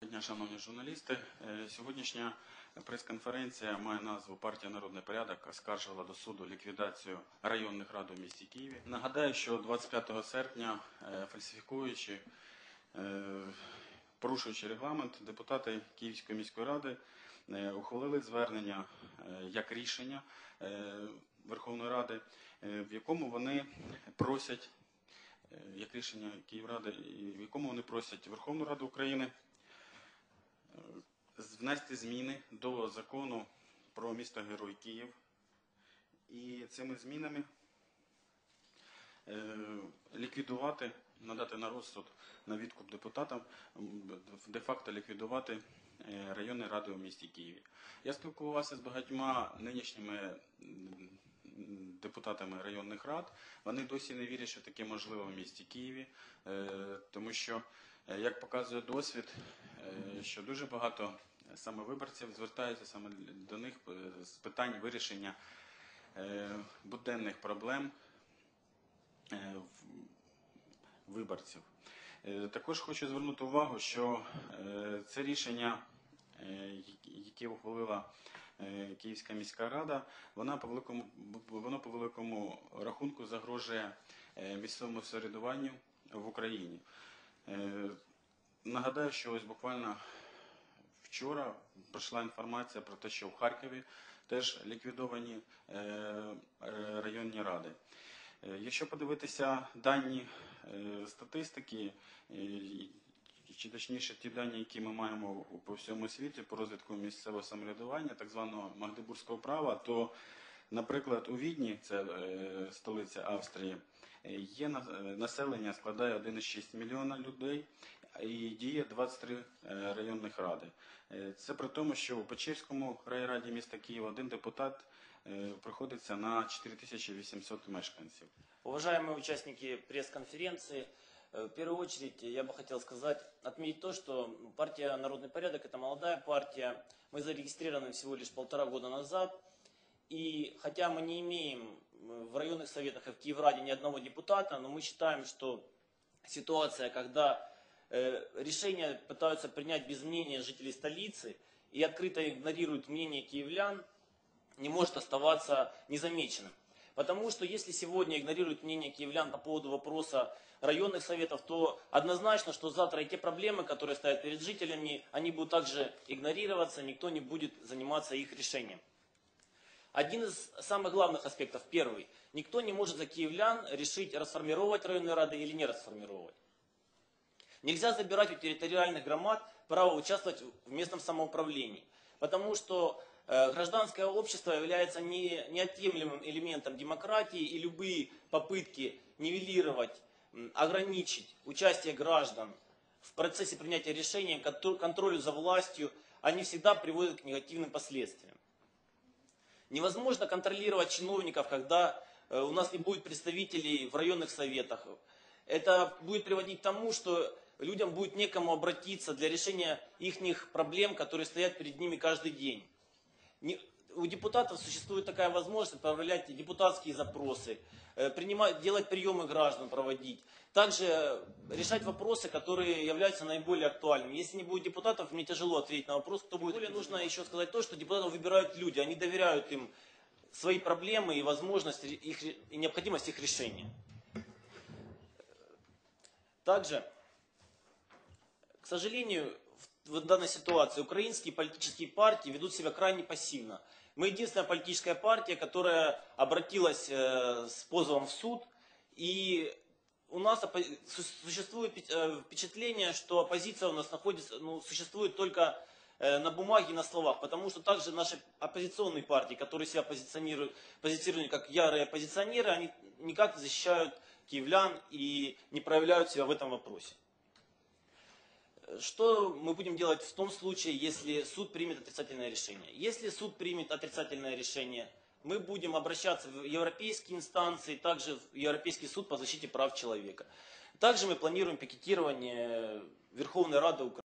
дня, шановні журналісти. Сьогоднішня прес-конференція має назву «Партія Народний порядок оскаржила до суду ліквідацію районних рад у місті Києві». Нагадаю, що 25 серпня, фальсифікуючи, порушуючи регламент, депутати Київської міської ради ухвалили звернення як рішення Верховної Ради, в якому вони просять, як рішення Київради, в якому вони просять Верховну Раду України внести зміни до закону про місто-герой Київ. І цими змінами ліквідувати, надати на розсуд, на відкуп депутатам, де-факто ліквідувати районні ради у місті Києві. Я спілкувався з багатьма нинішніми депутатами районних рад. Вони досі не вірять, що таке можливо в місті Києві, тому що, як показує досвід, що дуже багато саме виборців звертаються саме до них з питань вирішення буденних проблем виборців. Також хочу звернути увагу, що це рішення, яке ухвалила Київська міська рада, воно по великому рахунку загрожує місцевому самоврядуванню в Україні. Нагадаю, що ось буквально вчора прийшла інформація про те, що в Харкові теж ліквідовані районні ради. Якщо подивитися дані статистики, чи точніше ті дані, які ми маємо по всьому світі по розвитку місцевого самоврядування, так званого магдебурзького права, то, наприклад, у Відні, це столиця Австрії, є населення складає 1,6 мільйона людей і діє 23 районних ради. Це при тому, що у Печерському райраді міста Києва один депутат приходиться на 4800 мешканців. Уважаемые участники пресс-конференции, в первую очередь я бы хотел сказать, отметить то, что партия «Народный порядок» — это молодая партия. Мы зарегистрированы всего лишь 1,5 года назад. И хотя мы не имеем в районных советах и в Киевраде ни одного депутата, но мы считаем, что ситуация, когда решения пытаются принять без мнения жителей столицы и открыто игнорируют мнение киевлян, не может оставаться незамеченным. Потому что если сегодня игнорируют мнение киевлян по поводу вопроса районных советов, то однозначно, что завтра и те проблемы, которые стоят перед жителями, они будут также игнорироваться, никто не будет заниматься их решением. Один из самых главных аспектов, первый. Никто не может за киевлян решить, расформировать районные рады или не расформировать. Нельзя забирать у территориальных громад право участвовать в местном самоуправлении. Потому что гражданское общество является неотъемлемым элементом демократии, и любые попытки нивелировать, ограничить участие граждан в процессе принятия решений, контролю за властью, они всегда приводят к негативным последствиям. Невозможно контролировать чиновников, когда у нас не будет представителей в районных советах. Это будет приводить к тому, что людям будет некому обратиться для решения их проблем, которые стоят перед ними каждый день. У депутатов существует такая возможность отправлять депутатские запросы, делать приемы граждан, проводить. Также решать вопросы, которые являются наиболее актуальными. Если не будет депутатов, мне тяжело ответить на вопрос, кто будет. Более нужно еще сказать то, что депутатов выбирают люди. Они доверяют им свои проблемы и возможность и необходимость их решения. Также, к сожалению, в данной ситуации украинские политические партии ведут себя крайне пассивно. Мы единственная политическая партия, которая обратилась с позовом в суд, и у нас существует впечатление, что оппозиция у нас существует только на бумаге и на словах, потому что также наши оппозиционные партии, которые себя позиционируют как ярые оппозиционеры, они никак не защищают киевлян и не проявляют себя в этом вопросе. Что мы будем делать в том случае, если суд примет отрицательное решение? Если суд примет отрицательное решение, мы будем обращаться в европейские инстанции, также в Европейский суд по защите прав человека. Также мы планируем пикетирование Верховной Рады Украины.